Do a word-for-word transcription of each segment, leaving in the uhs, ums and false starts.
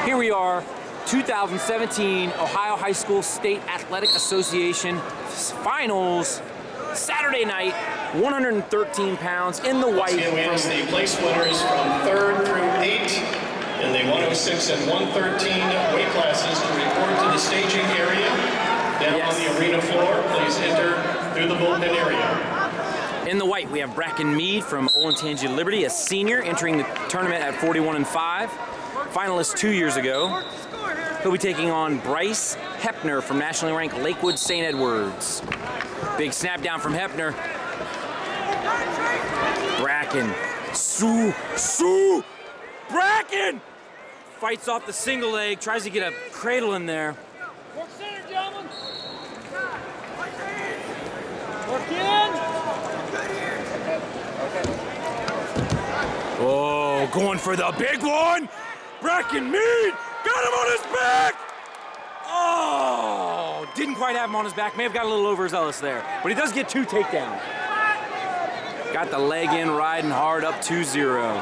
Here we are, two thousand seventeen Ohio High School State Athletic Association Finals, Saturday night, one hundred thirteen pounds in the white. Once again, we ask the place winners from third through eight in the one oh six and one thirteen weight classes to report to the staging area down yes. on the arena floor. Please enter through the bullpen area. In the white, we have Brakan Mead from Olentangy Liberty, a senior entering the tournament at forty-one and five, finalist two years ago. He'll be taking on Bryce Hepner from nationally ranked Lakewood Saint Edwards. Big snap down from Hepner. Brakan, Sue, Sue, Brakan! Fights off the single leg, tries to get a cradle in there. Work center, gentlemen. Work in. Oh, going for the big one! Brakan Mead got him on his back! Oh, didn't quite have him on his back. May have got a little overzealous there, but he does get two takedowns. Got the leg in, riding hard up two zero.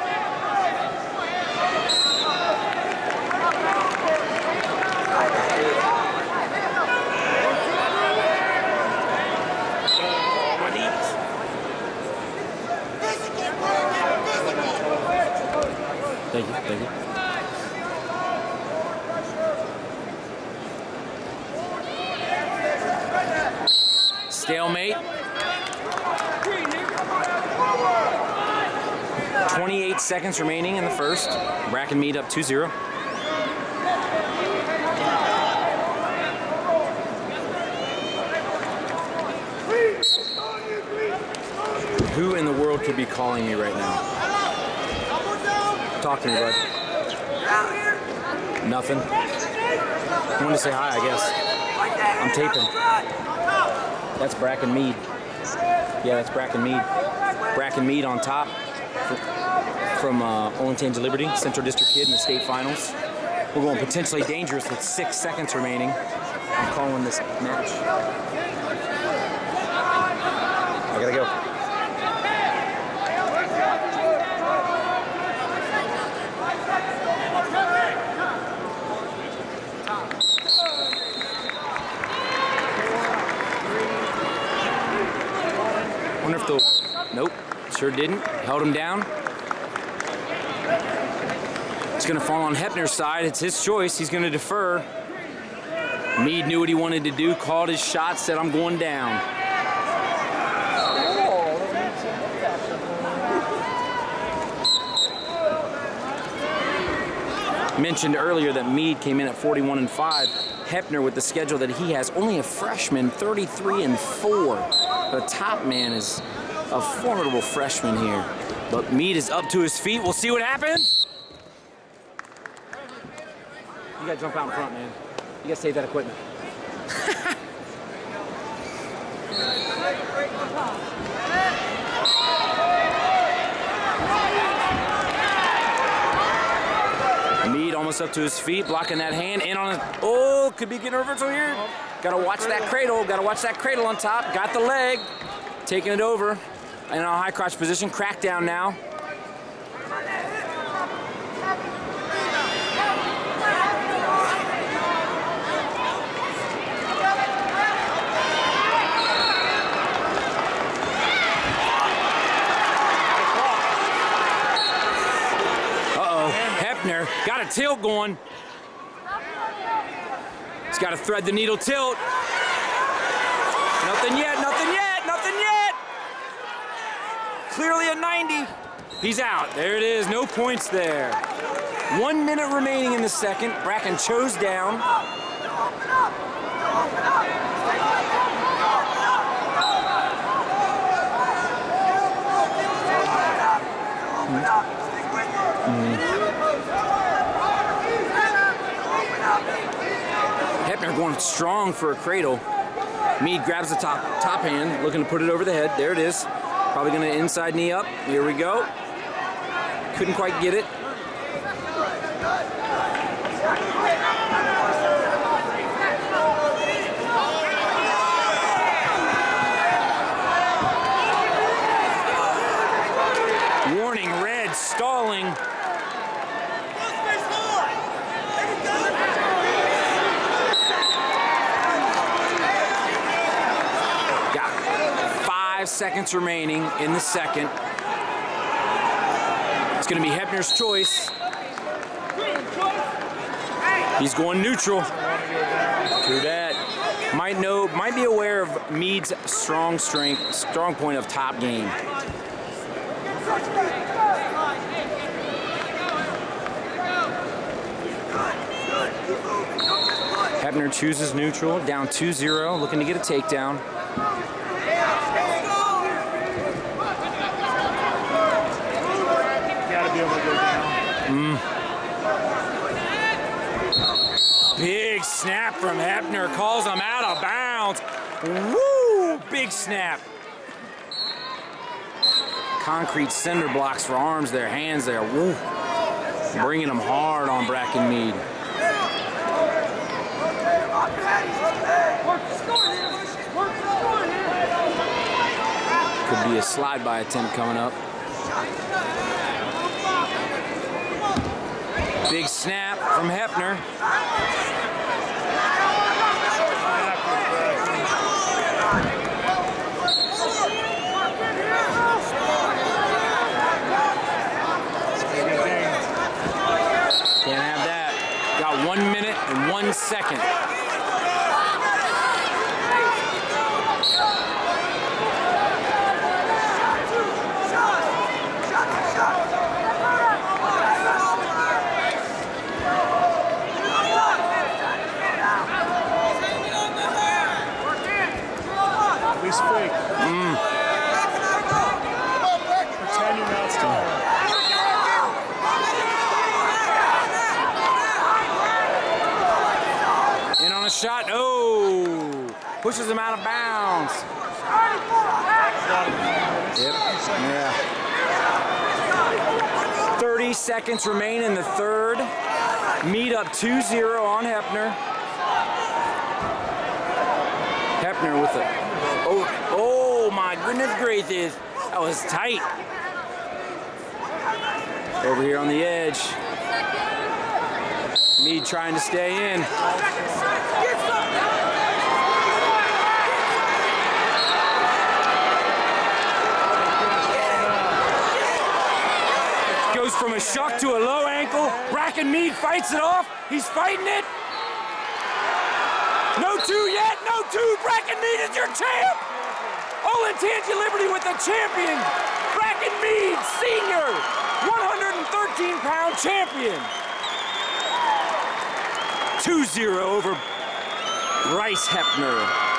Thank you, thank you. Stalemate. twenty-eight seconds remaining in the first. Brakan Mead up two zero. Who in the world could be calling me right now? Talk to me, bud. Nothing. I wanted to say hi, I guess. I'm taping. That's Brakan Mead. Yeah, that's Brakan Mead. Brakan Mead on top from uh, Olentangy Liberty, Central District kid in the state finals. We're going potentially dangerous with six seconds remaining. I'm calling this match. I gotta go. Wonder if they'll, nope, sure didn't. Held him down. It's gonna fall on Hepner's side. It's his choice. He's gonna defer. Mead knew what he wanted to do, called his shot, said, I'm going down. Mentioned earlier that Mead came in at forty-one and five. Hepner, with the schedule that he has, only a freshman, thirty-three and four. The top man is a formidable freshman here. But Mead is up to his feet. We'll see what happens. You gotta jump out in front, man. You gotta save that equipment. Mead almost up to his feet, blocking that hand, in on his, oh, could be getting a reversal here. Gotta watch that cradle, gotta watch that cradle on top. Got the leg, taking it over. In a high crotch position, crackdown now. Got a tilt going. He's got to thread the needle tilt. Nothing yet, nothing yet, nothing yet. Clearly a ninety. He's out. There it is, no points there. One minute remaining in the second. Brakan chose down. Mm. Hepner going strong for a cradle. Mead grabs the top top hand, looking to put it over the head. There it is. Probably going to inside knee up. Here we go. Couldn't quite get it. Warning, red, stalling. seconds remaining in the second. It's going to be Hepner's choice. He's going neutral. True that. Might know, might be aware of Mead's strong strength, strong point of top game. Hepner chooses neutral, down two zero, looking to get a takedown. Gotta be able to go down. Mm. Big snap from Hepner, calls him out of bounds. Woo! Big snap. Concrete cinder blocks for arms there, hands there. Woo! Bringing them hard on Brakan Mead. Could be a slide-by attempt coming up. Big snap from Hepner. Can't have that. Got one minute and one second. Fake. Mm. Pretend you're not stalling. In on a shot. Oh! Pushes him out of bounds. Yep. Yeah. thirty seconds remain in the third. Mead up two zero on Hepner. Hepner with a Oh, oh my goodness gracious. That was tight. Over here on the edge. Mead trying to stay in. Goes from a shuck to a low ankle. Brakan Mead fights it off. He's fighting it. No two yet, no two. Brakan Mead is your champ. All Intangi Liberty with the champion. Brakan Mead, senior, one hundred thirteen pound champion. two zero over Bryce Hepner.